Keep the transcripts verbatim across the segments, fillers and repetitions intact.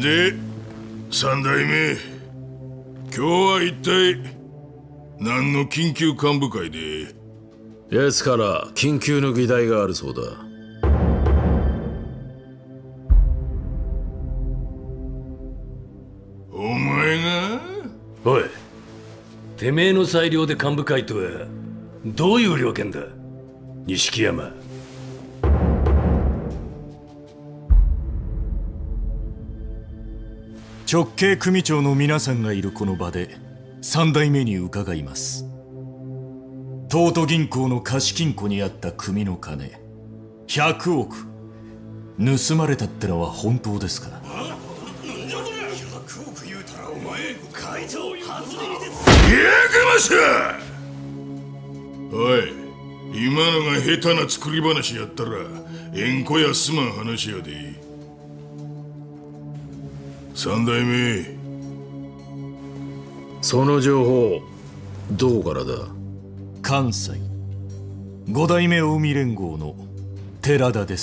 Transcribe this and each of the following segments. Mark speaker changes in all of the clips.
Speaker 1: で、三代目、今日は一体何の緊急幹部会で？
Speaker 2: 奴から緊急の議題があるそうだ。
Speaker 1: お前が？
Speaker 3: おい、てめえの裁量で幹部会とはどういう了見だ、錦山。
Speaker 4: 直系組長の皆さんがいるこの場で三代目に伺います。東都銀行の貸金庫にあった組の金ひゃくおく盗まれたってのは本当ですか？
Speaker 1: ひゃくおく言うたらお前会長初耳です。やかましか！おい、今のが下手な作り話やったら縁故やすまん話やで。三代目、
Speaker 2: その情報どこからだ？
Speaker 4: 関西五代目近江連合の寺田です。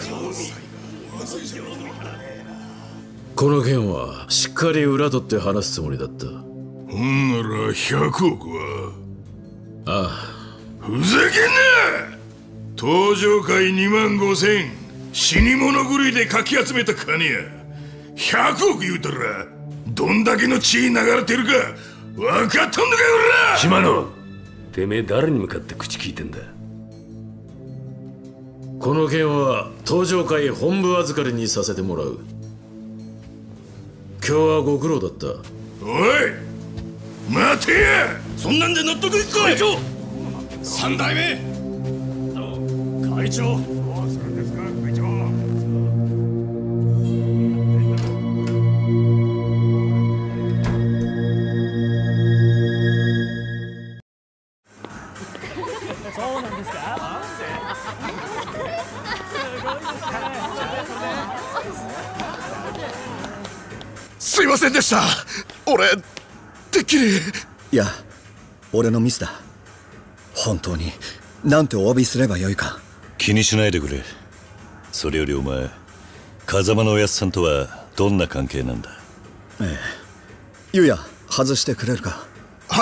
Speaker 2: この件はしっかり裏取って話すつもりだった。
Speaker 1: ほんならひゃくおくは？
Speaker 2: あ
Speaker 1: あ。ふざけんな！登場会にまんごせん死に物狂いでかき集めた金や。ひゃくおく言うたらどんだけの血流れてるか分かっとんのかよ、おら！
Speaker 3: 島野、てめえ誰に向かって口聞いてんだ？
Speaker 2: この件は登場会本部預かりにさせてもらう。今日はご苦労だった。
Speaker 1: おい待てや！そんなんで納得いくか？会長、三代目
Speaker 4: 会長、
Speaker 1: どうするんですか会長？
Speaker 5: そうなんですか？
Speaker 6: すいませんでした。俺てっきり。
Speaker 7: いや、俺のミスだ。本当になんてお詫びすればよいか。
Speaker 8: 気にしないでくれ。それよりお前、風間のおやつさんとはどんな関係なんだ？
Speaker 7: ええ、ゆうや外してくれるか。
Speaker 6: はい。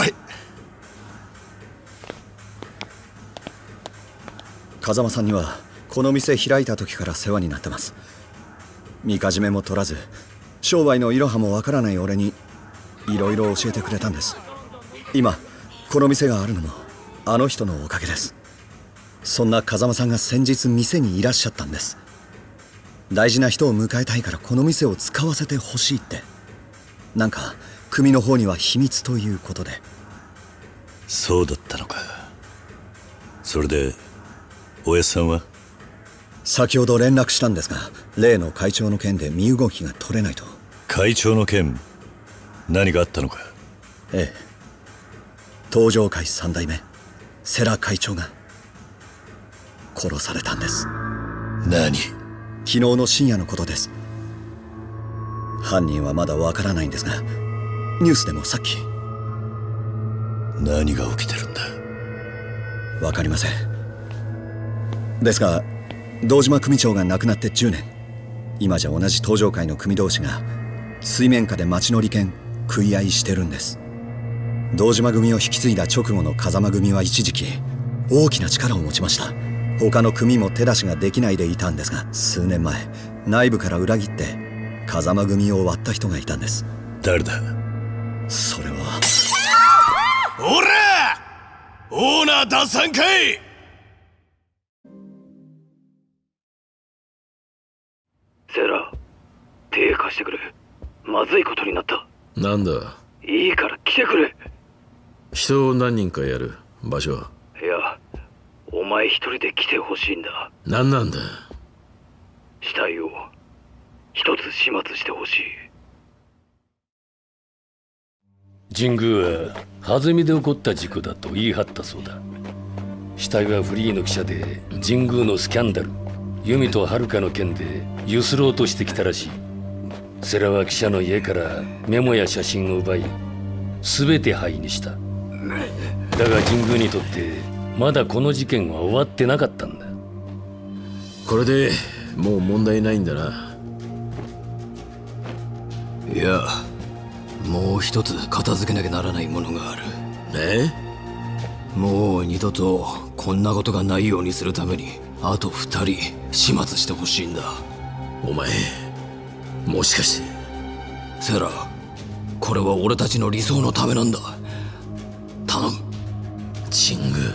Speaker 7: 風間さんにはこの店開いた時から世話になってます。みかじめも取らず商売のいろはもわからない俺にいろいろ教えてくれたんです。今この店があるのもあの人のおかげです。そんな風間さんが先日店にいらっしゃったんです。大事な人を迎えたいからこの店を使わせてほしいって。なんか組の方には秘密ということで。
Speaker 8: そうだったのか。それでおやっさんは？
Speaker 7: 先ほど連絡したんですが、例の会長の件で身動きが取れないと。
Speaker 8: 会長の件、何があったのか？
Speaker 7: ええ、登場会三代目世良会長が殺されたんです。
Speaker 8: 何？
Speaker 7: 昨日の深夜のことです。犯人はまだわからないんですが、ニュースでもさっき。
Speaker 8: 何が起きてるんだ？
Speaker 7: わかりません。ですが堂島組長が亡くなってじゅうねん。今じゃ同じ登場会の組同士が水面下で町の利権食い合いしてるんです。堂島組を引き継いだ直後の風間組は一時期大きな力を持ちました。他の組も手出しができないでいたんですが、数年前内部から裏切って風間組を割った人がいたんです。
Speaker 8: 誰だ？
Speaker 7: それは。
Speaker 1: おら！オーナー脱散かい！
Speaker 3: セラ、手貸してくれ。まずいことになった。
Speaker 2: なんだ？
Speaker 3: いいから来てくれ。
Speaker 2: 人を何人かやる。場所は？
Speaker 3: いや、お前一人で来てほしいんだ。
Speaker 2: 何なんだ？
Speaker 3: 死体を一つ始末してほしい。神宮は弾みで起こった事故だと言い張ったそうだ。死体はフリーの記者で神宮のスキャンダル、由美と遥の件でゆすろうとしてきたらしい。世良は記者の家からメモや写真を奪い全て灰にした。だが神宮にとってまだこの事件は終わってなかったんだ。
Speaker 2: これでもう問題ないんだな。
Speaker 9: いや、もう一つ片付けなきゃならないものがある。
Speaker 2: え？
Speaker 9: もう二度とこんなことがないようにするためにあと二人始末してほしいんだ。
Speaker 2: お前、もしかして。
Speaker 9: セラ、これは俺たちの理想のためなんだ。頼む。
Speaker 2: 神宮。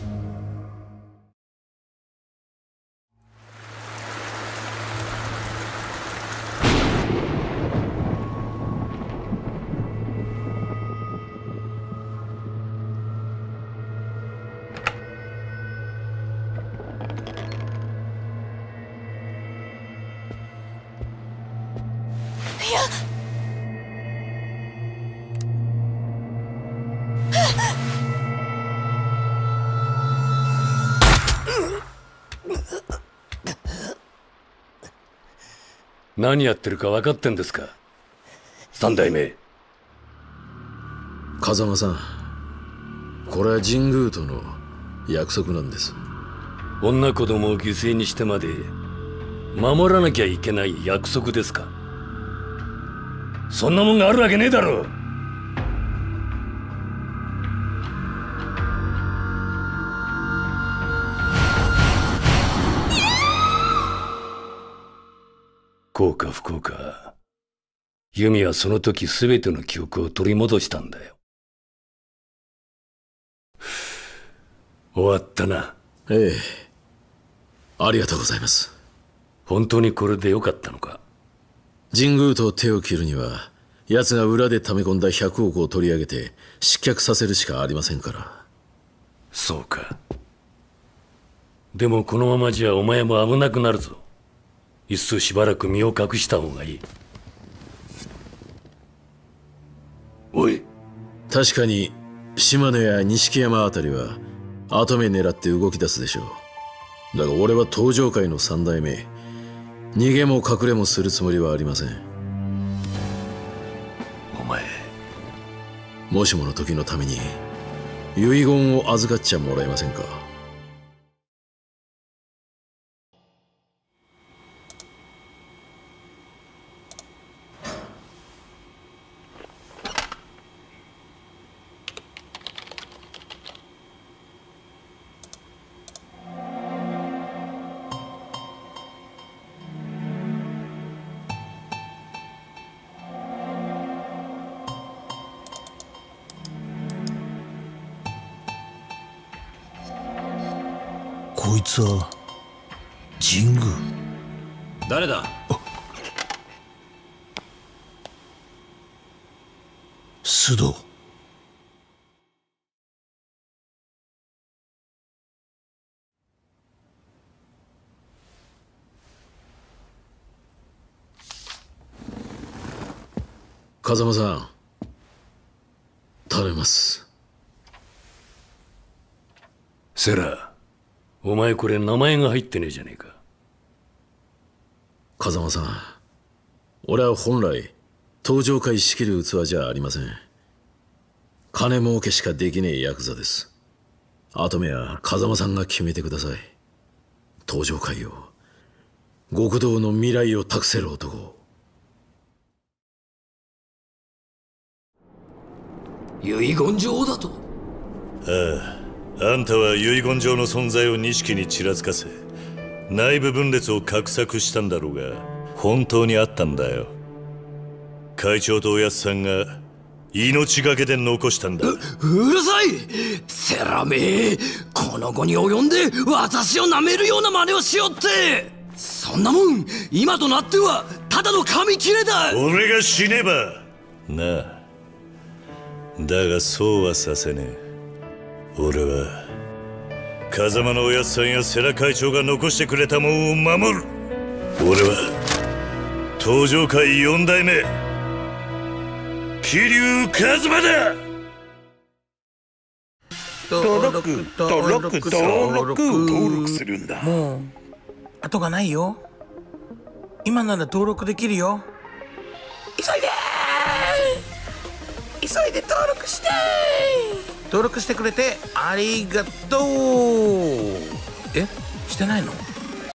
Speaker 3: 何やってるか分かってんですか、三代目。
Speaker 2: 風間さん、これは神宮との約束なんです。
Speaker 3: 女子供を犠牲にしてまで守らなきゃいけない約束ですか。そんなもんがあるわけねえだろ。幸か不幸か、ユミはその時全ての記憶を取り戻したんだよ。終わったな。
Speaker 2: ええ、ありがとうございます。
Speaker 3: 本当にこれでよかったのか。
Speaker 2: 神宮と手を切るには、奴が裏で溜め込んだひゃくおくを取り上げて失脚させるしかありませんから。
Speaker 3: そうか。でもこのままじゃお前も危なくなるぞ。いっそしばらく身を隠した方がいい。おい。
Speaker 2: 確かに島根や錦山あたりは跡目狙って動き出すでしょう。だが俺は東上界の三代目、逃げも隠れもするつもりはありません。
Speaker 3: お前、
Speaker 2: もしもの時のために遺言を預かっちゃもらえませんか。
Speaker 6: こいつは神宮。
Speaker 2: 誰だ？
Speaker 6: 須藤。
Speaker 2: 風間さん、頼みます。
Speaker 3: セラ、お前これ名前が入ってねえじゃねえか。
Speaker 2: 風間さん、俺は本来東上界仕切る器じゃありません。金儲けしかできねえヤクザです。跡目は風間さんが決めてください。東上界を、極道の未来を託せる男を。
Speaker 9: 遺言状だと。
Speaker 8: ああ、あんたは遺言状の存在を錦にちらつかせ、内部分裂を画策したんだろうが、本当にあったんだよ。会長とおやつさんが命がけで残したんだ。
Speaker 9: う, うるさいセラめ、この後に及んで私を舐めるような真似をしよって。そんなもん今となってはただの紙切れだ。
Speaker 8: 俺が死ねばなあ。だがそうはさせねえ。俺は風間のおやつさんや世良会長が残してくれたもんを守る。俺は東上界四代目桐生一馬だ。
Speaker 10: 登録登録登録登録するんだ。
Speaker 11: もう後がないよ。今なら登録できるよ。急いでー、急いで登録してー。登録してくれてありがとう。え、してないの？